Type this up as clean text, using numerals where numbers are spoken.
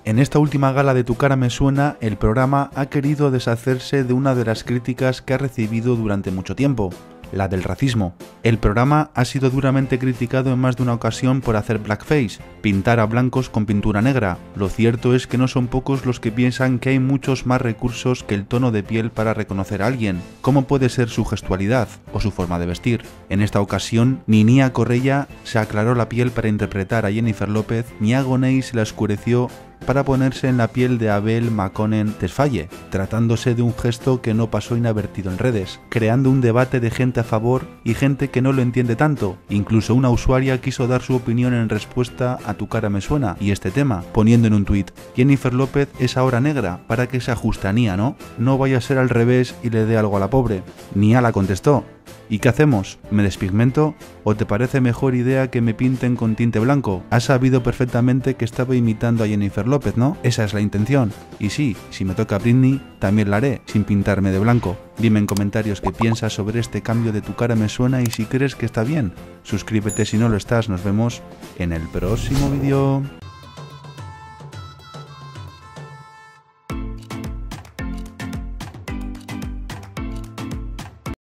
En esta última gala de Tu cara me suena, el programa ha querido deshacerse de una de las críticas que ha recibido durante mucho tiempo, la del racismo. El programa ha sido duramente criticado en más de una ocasión por hacer blackface, pintar a blancos con pintura negra. Lo cierto es que no son pocos los que piensan que hay muchos más recursos que el tono de piel para reconocer a alguien, como puede ser su gestualidad o su forma de vestir. En esta ocasión, ni Nia Correia se aclaró la piel para interpretar a Jennifer López, ni Agoney se la oscureció para ponerse en la piel de Abel Makonnen Tesfaye, tratándose de un gesto que no pasó inadvertido en redes, creando un debate de gente a favor y gente que no lo entiende tanto. Incluso una usuaria quiso dar su opinión en respuesta a Tu cara me suena y este tema, poniendo en un tuit: Jennifer López es ahora negra, para que se ajuste a Nia, ¿no? No vaya a ser al revés y le dé algo a la pobre. Nia la contestó: ¿y qué hacemos? ¿Me despigmento? ¿O te parece mejor idea que me pinten con tinte blanco? Has sabido perfectamente que estaba imitando a Jennifer López, ¿no? Esa es la intención. Y sí, si me toca Britney, también la haré, sin pintarme de blanco. Dime en comentarios qué piensas sobre este cambio de Tu cara me suena y si crees que está bien. Suscríbete si no lo estás, nos vemos en el próximo vídeo.